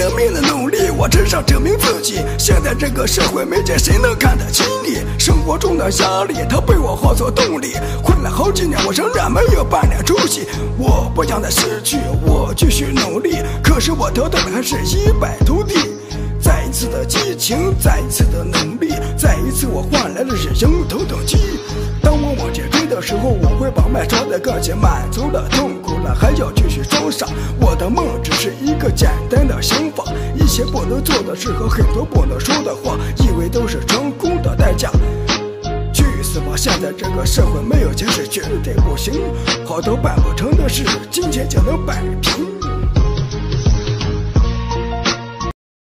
了命的努力，我只想证明自己。现在这个社会，没见谁能看得起你。生活中的压力，它被我化作动力。混了好几年，我仍然没有半点出息。我不想再失去，我继续努力。可是我得到的还是一败涂地。再一次的激情，再一次的努力，再一次我换来的是迎头痛击。当我往前追的时候，我会把脉调得更加满足了，痛苦了还要继续装傻。我的梦只是一个简单的想法，一些不能做的事和很多不能说的话，以为都是成功的代价。去死吧！现在这个社会没有钱是绝对不行，好多办不成的事，金钱就能摆平。